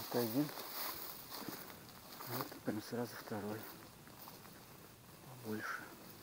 Это один. Вот прям сразу второй. Побольше.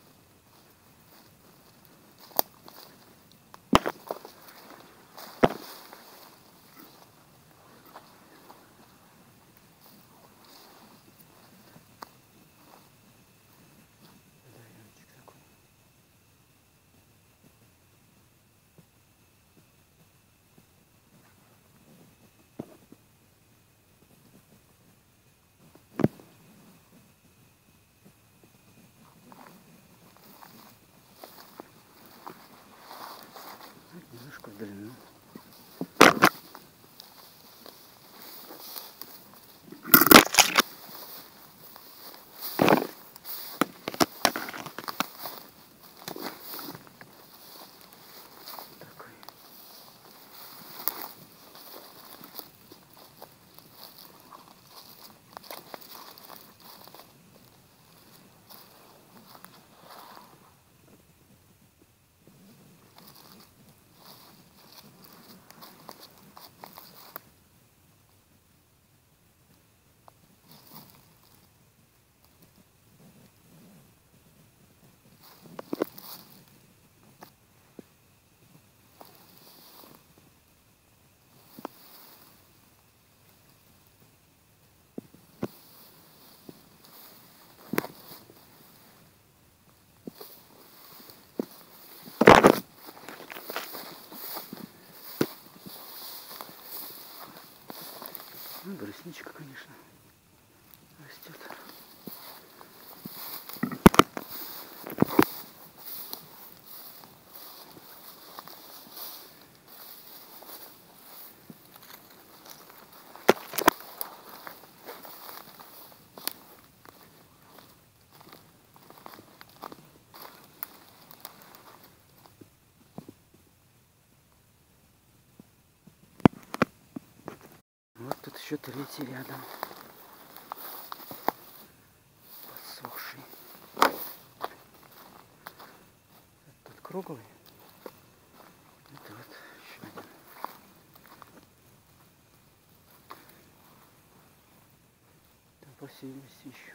Немножко в длину. Такой. Ну, брусничка, конечно, растет. Вот тут еще третий рядом. Подсохший. Тут круглый. Это вот еще один. Там, по всей видимости, еще.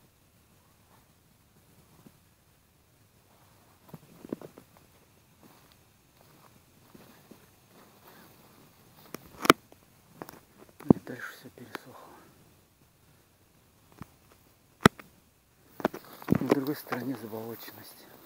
И дальше все пересохло. На другой стороне заболоченность.